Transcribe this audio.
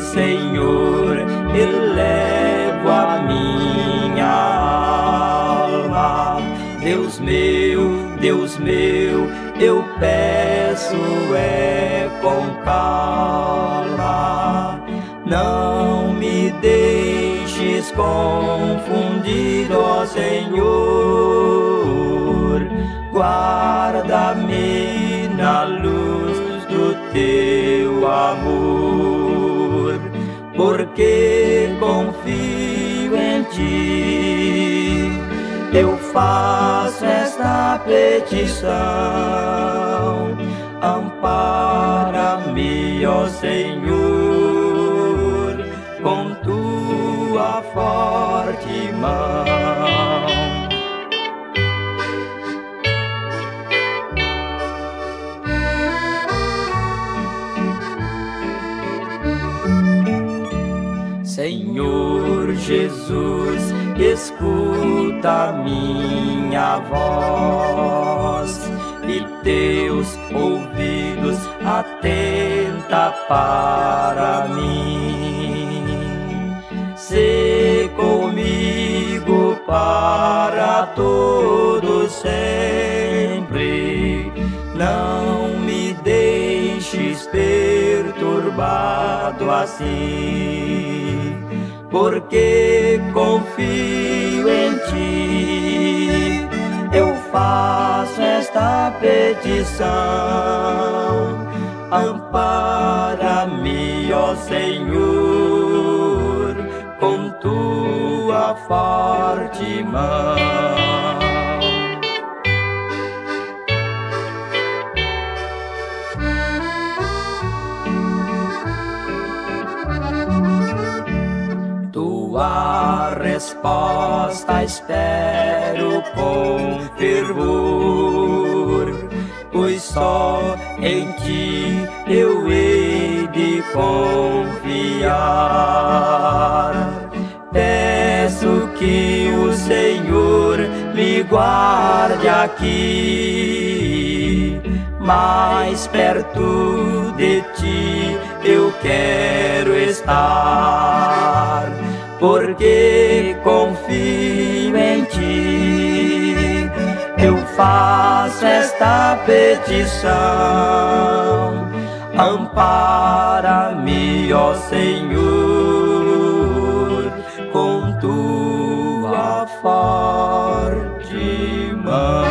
Senhor, elevo a minha alma. Deus meu, eu peço com calma. Não me deixes confundido, ó Senhor. Guarda-me na luz do teu amor, porque confio em ti. Eu faço esta petição: ampara-me, ó Senhor, com tua forte mão. Senhor Jesus, escuta minha voz e teus ouvidos atenta para mim. Sê comigo para todo sempre, não me deixes perturbado assim, porque confio em ti. Eu faço esta petição: ampara-me, ó Senhor, com tua forte mão. Tua resposta espero com fervor, pois só em ti eu hei de confiar. Peço que o Senhor me guarde aqui, mais perto de ti eu quero estar, porque confio em ti. Eu faço esta petição: ampara-me, ó Senhor, com tua forte mão.